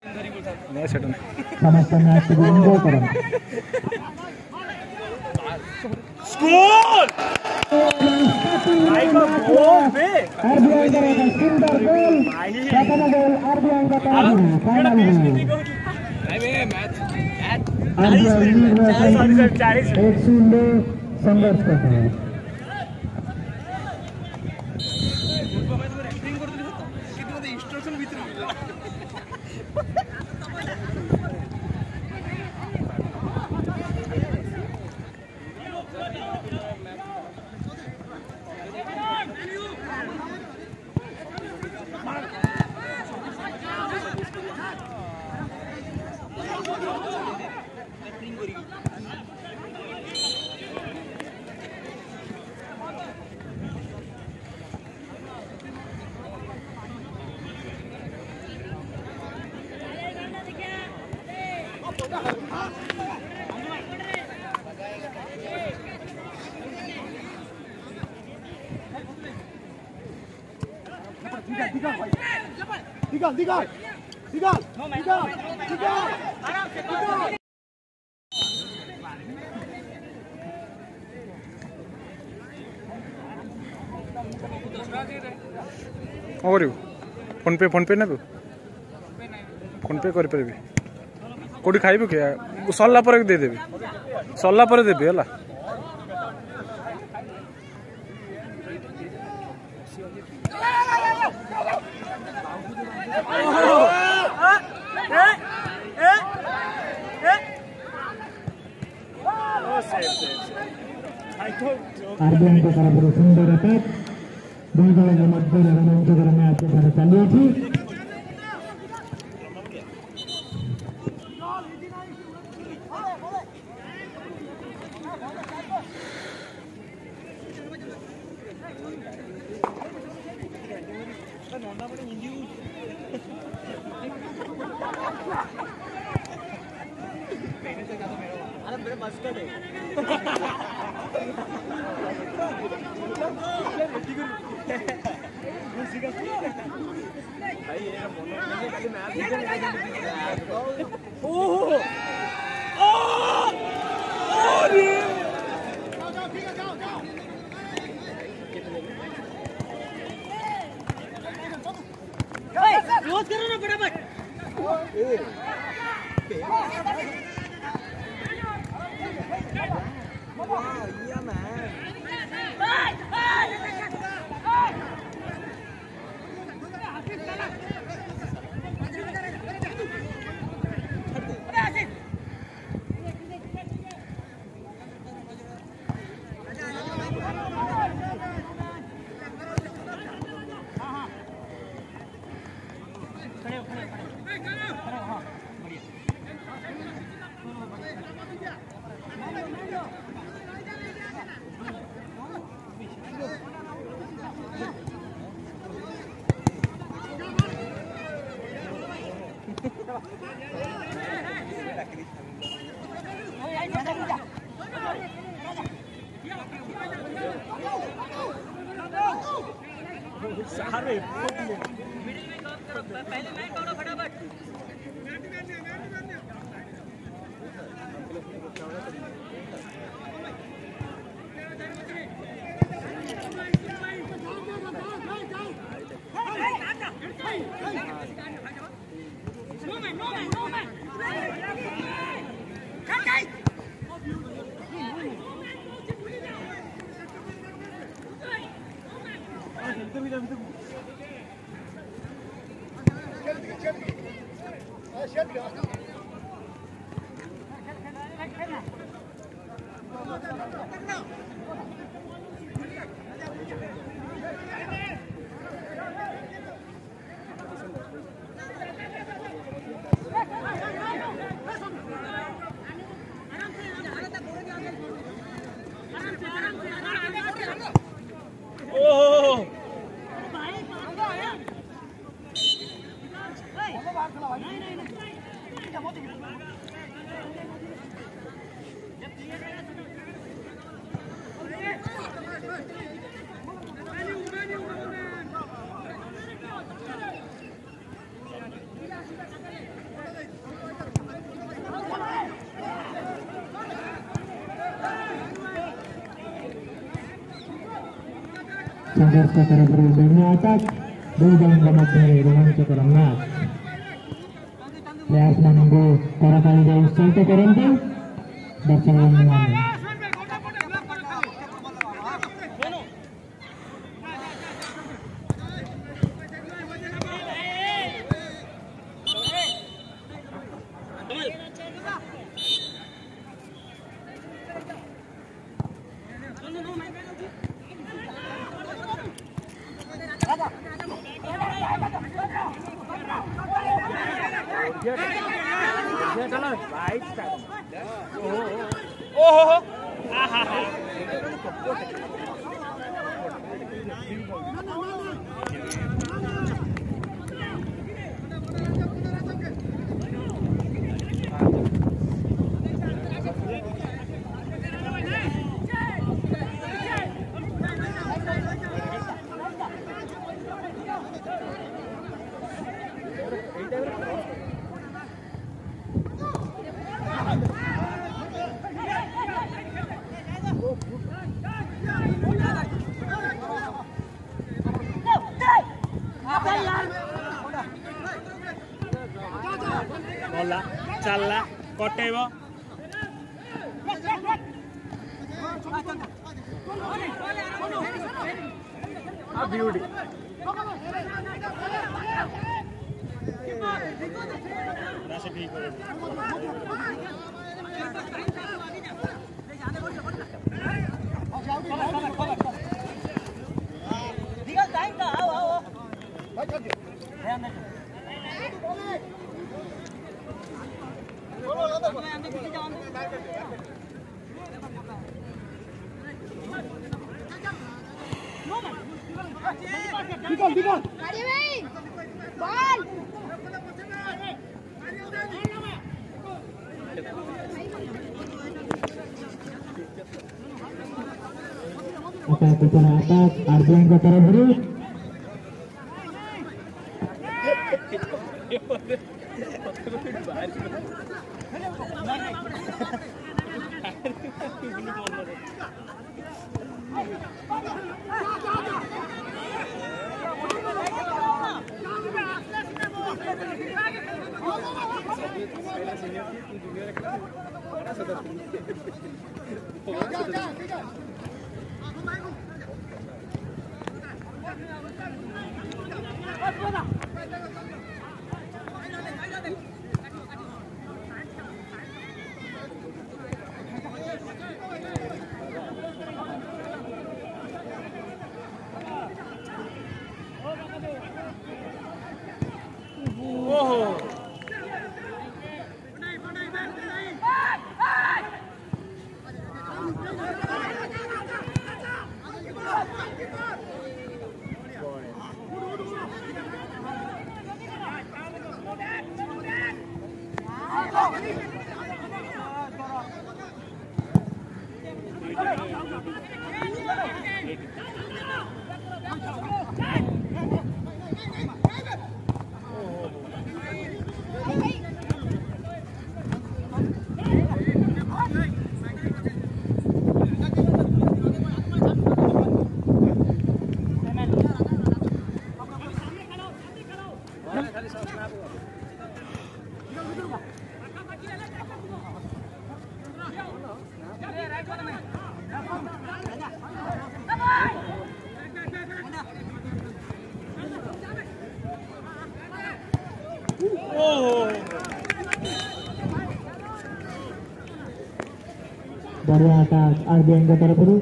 नहीं सेट समस्त मैच को एंजॉय करें। स्कोर भाई का गोल बे आरबीआई का सुंदर गोल, प्रथम गोल आरबीआई का फाइनल गोल। आरबीआई 1-0 संघर्ष करते हैं। और फोन पे ना फोन पे कर पारि कौटी खाइबु क्या सरला पर दे देबी सरला पर देबी है आरबीआई को तरफ सुंदर अटैक दुई दल मध्य रोमांचकर मैच चली। संघर्ष तरफ दुनिया अटक दुई दल मध्य रोमांचकर मैच प्लेयर्स मानू करताली उत्साहित करते दर्शक बंधु मान चलला कटेब ब्यूटी atas Ardian ke Teraburu dari atas Ardian ke Teraburu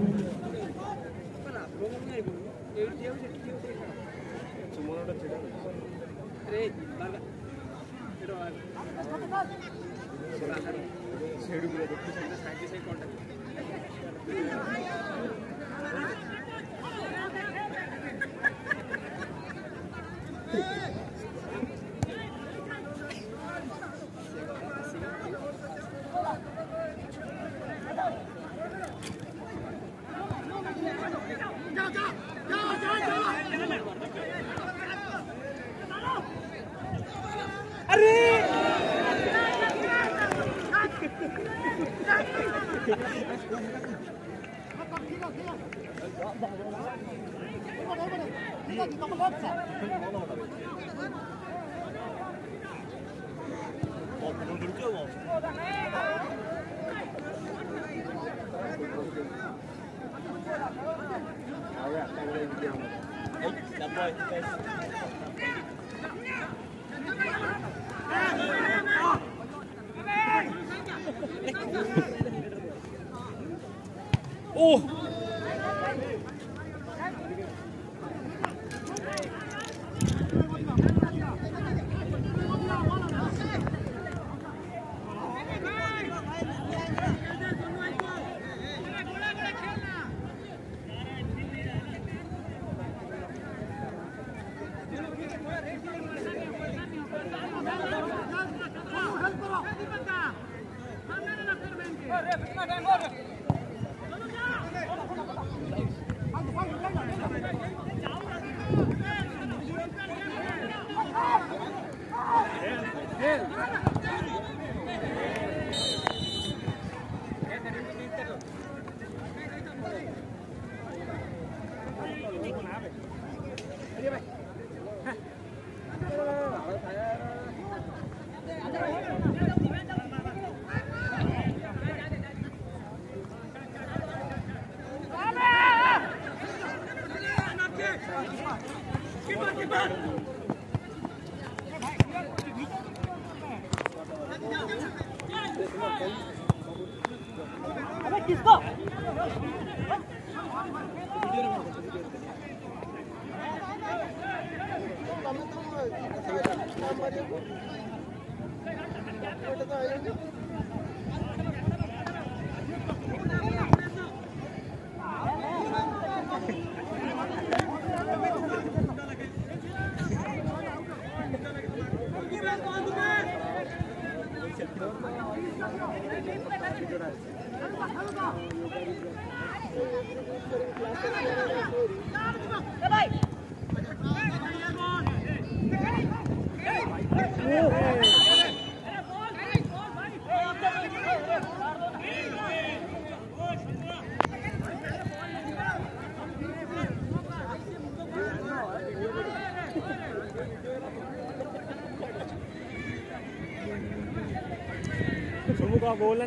गोल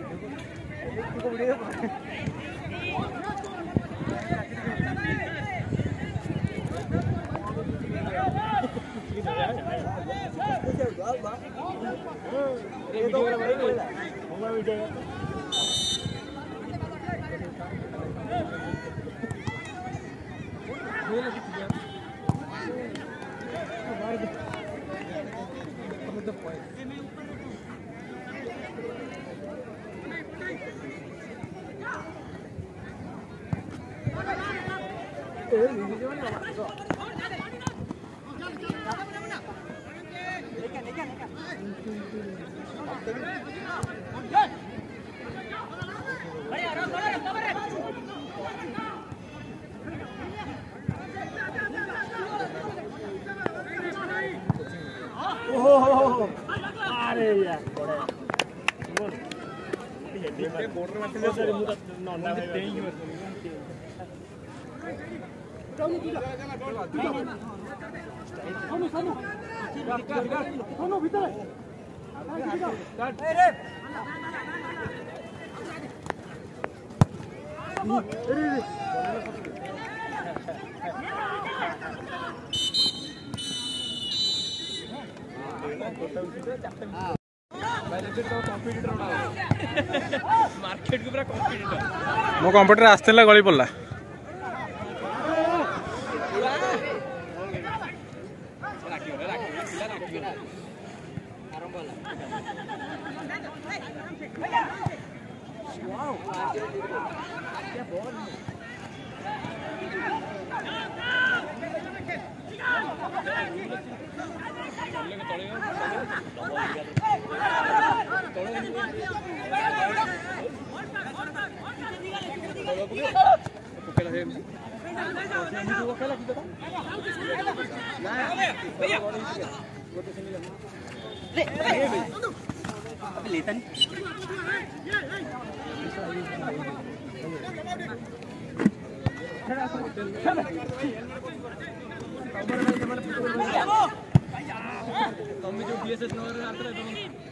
मार्केट को पूरा कॉम्पिटिटर मो कंप्यूटर आस्तेला गली पड़ला तुम्हें जो बीएसएस नंबर आता है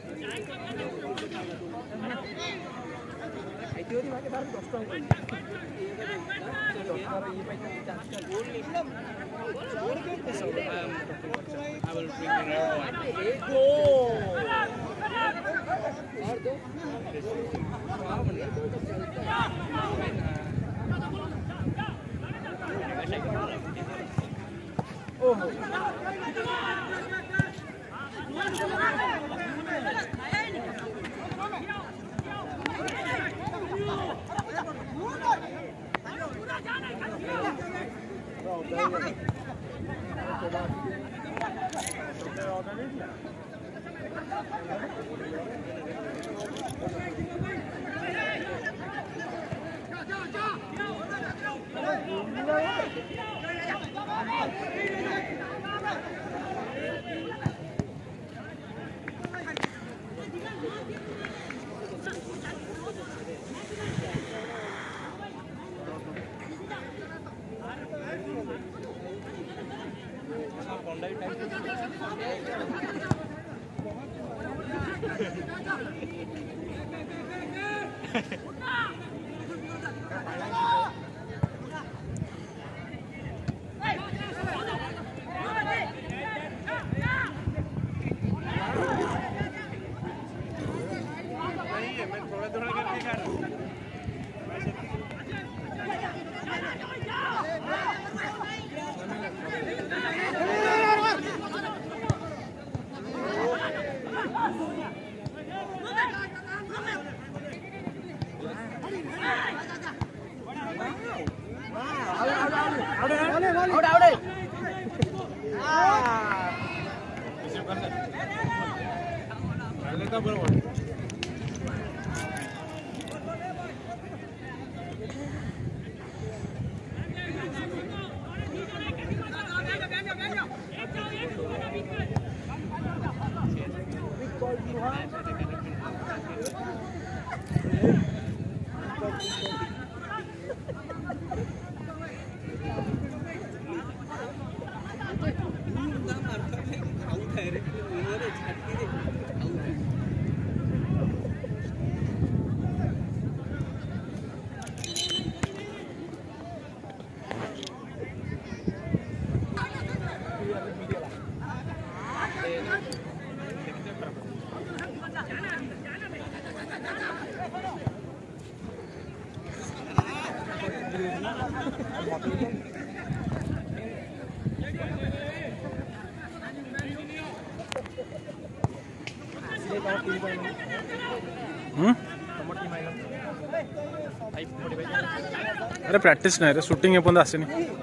अरे प्रैक्टिस नहीं रे शूटिंग एपन आसनी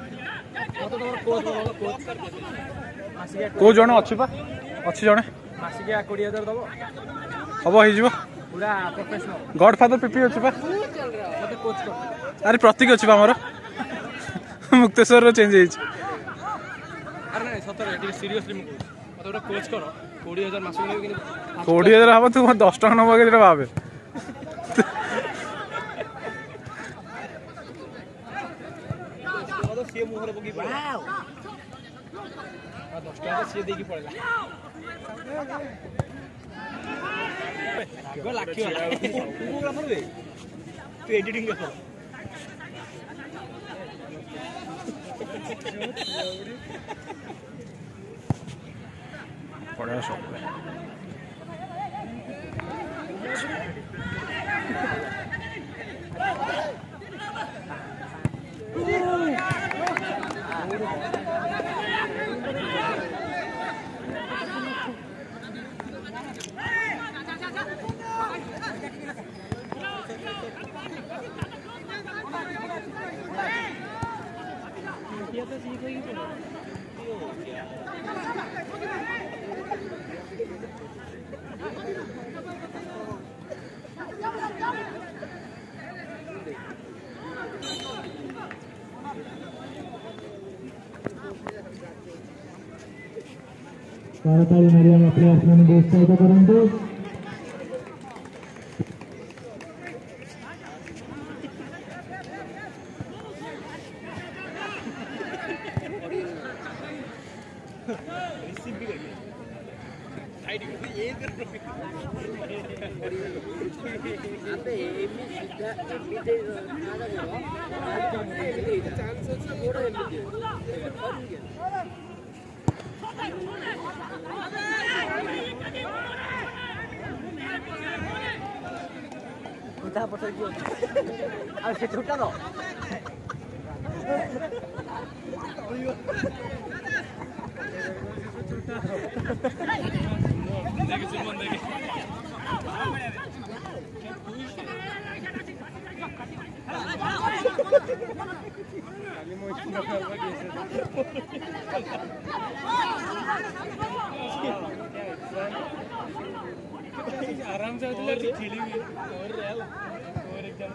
को जन अच्छी पा अच्छी जड़े हम हो गॉड फादर पीपी अच्छी पा अरे प्रतीक अच्छी आमर मुक्तेश्वर चेंज हो 20,000 हम तू 10 टका नब कि भावे बढ़िया शॉट ताड़ाताड़ी मारी आम प्लेयर्स मैंने उत्साहित करंतु छोटा दो आराम से खेली हुई और एकदम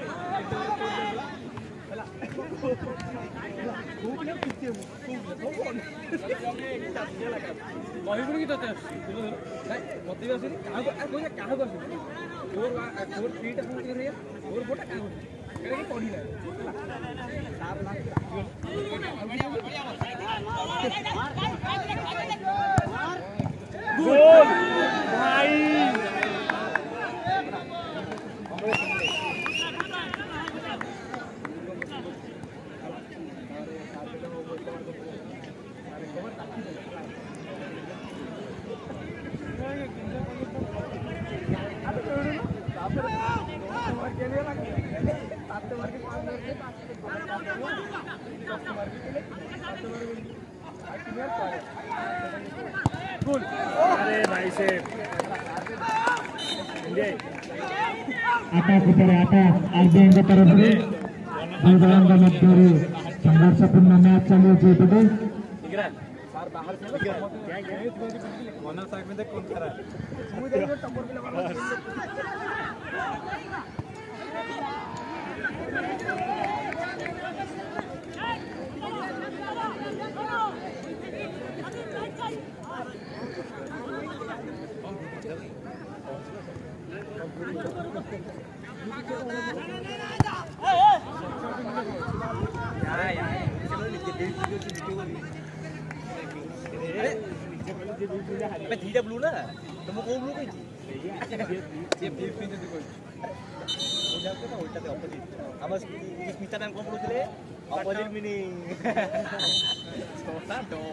କହିବୁନି କି ତତେ ମତେ ବି ଆସୁନି କାହାକୁ କାହାକୁ ଆସୁନି ତୋର ଫ୍ରିଟା କଣ କରିବା ତୋର ବୋଟା କାହାକୁ ଏଇଟା କି ପଢିଲା ଗୋଲ ଭାଇ अरे भाई से आकाश ଉପରେ ଆକାଶ ଆର୍ବିଆଇଙ୍କ ତରଫରୁ ଦୁଇ ଦଳଙ୍କ ମଧ୍ୟରେ ସଂଘର୍ଷପୂର୍ଣ୍ଣ ମ୍ୟାଚ୍ ଚାଲିଛି ଏପଟେ धीरे ब्लू ना तुम को ब्लू कही ये फिर से देखो उल्टा तो ऑपोजिट हम स्मिता नाम को ब्लू थे ऑपोजिट मीनिंग छोटा दो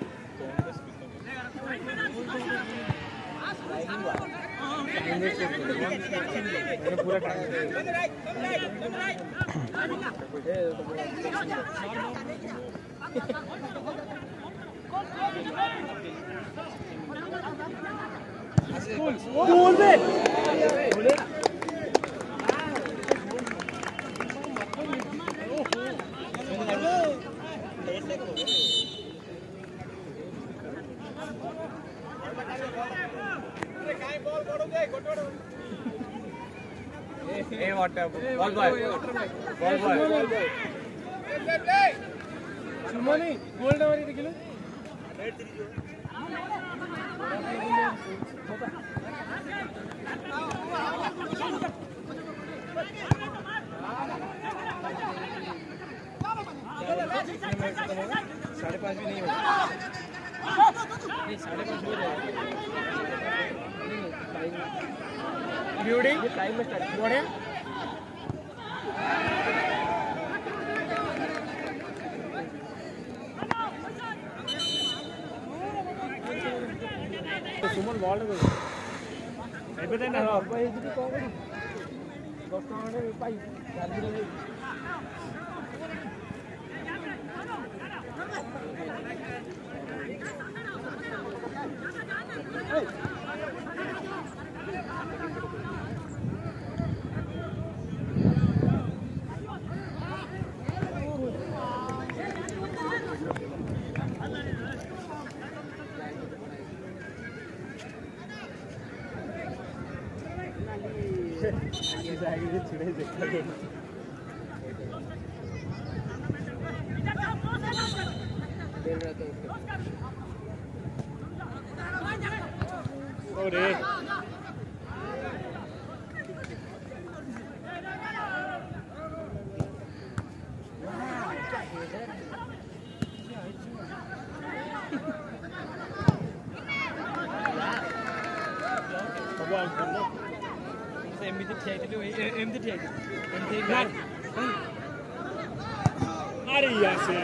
पूरा गोल पे गोल्ड हमारी देखिए साढ़े 5 भी नहीं होगा 5:30 हो जाएगा टाइम में स्टार्ट बढ़े सुमन बॉल एबे ना पाई जी को 10 टका पाई ଏମିତି ଠିଆ ହେଇଥିଲୁ ଏମିତି ଠିଆ ହେଇଥିଲୁ अरे यार से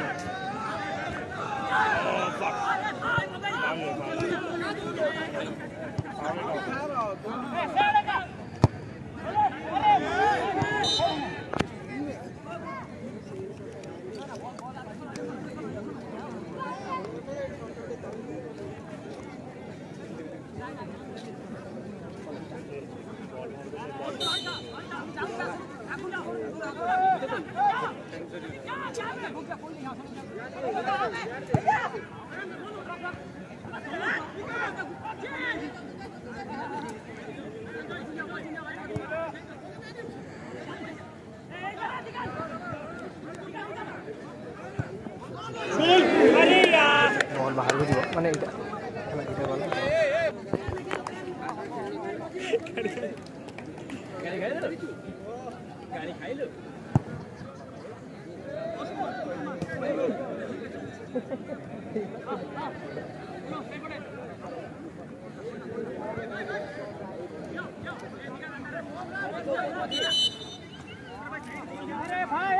बॉल बाहर को जीव माने इटा बॉल गाड़ी खाइलो अरे भाई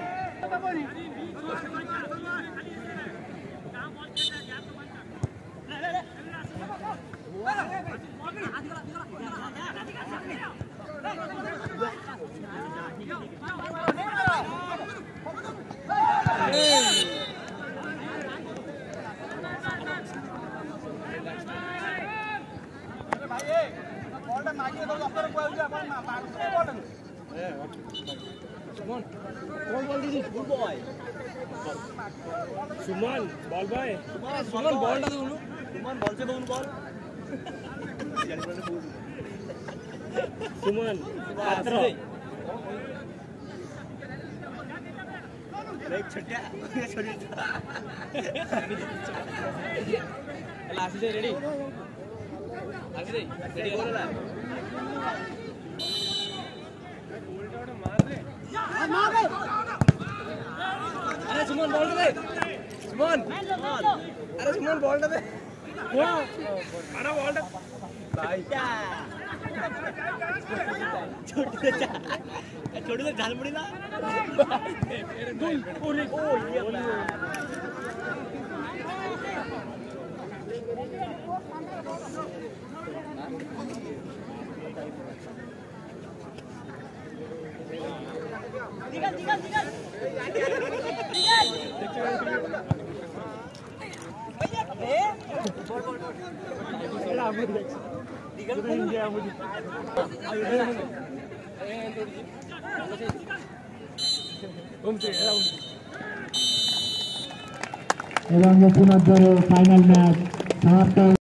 सुमन बॉल भाई सुमन बॉल टा दोनों सुमन बॉल से दोनों बॉल सुमन पात्र एक छटिया छोड़ी लास्ट से रेडी आगे रेडी बोल रहा अरे सुमन बॉल दे सुमन अरे सुमन बॉल दे अरे बॉल दे भाई छोटी तो झाल पड़ी ना এবং ইতিমধ্যে ফাইনাল ম্যাচ সমাপ্ত।